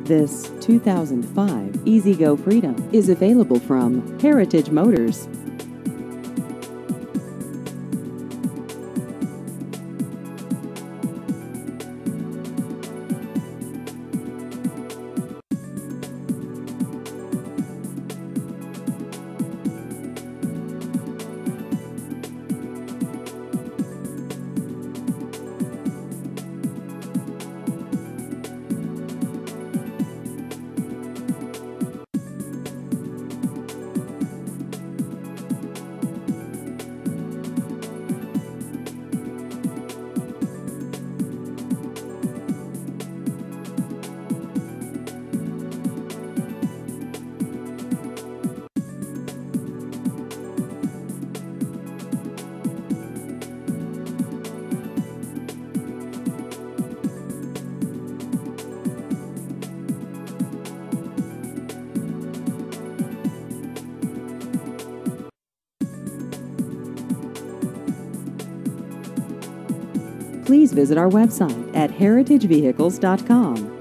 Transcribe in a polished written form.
This 2005 EZGO Freedom is available from Heritage Motors. Please visit our website at heritagevehicles.com.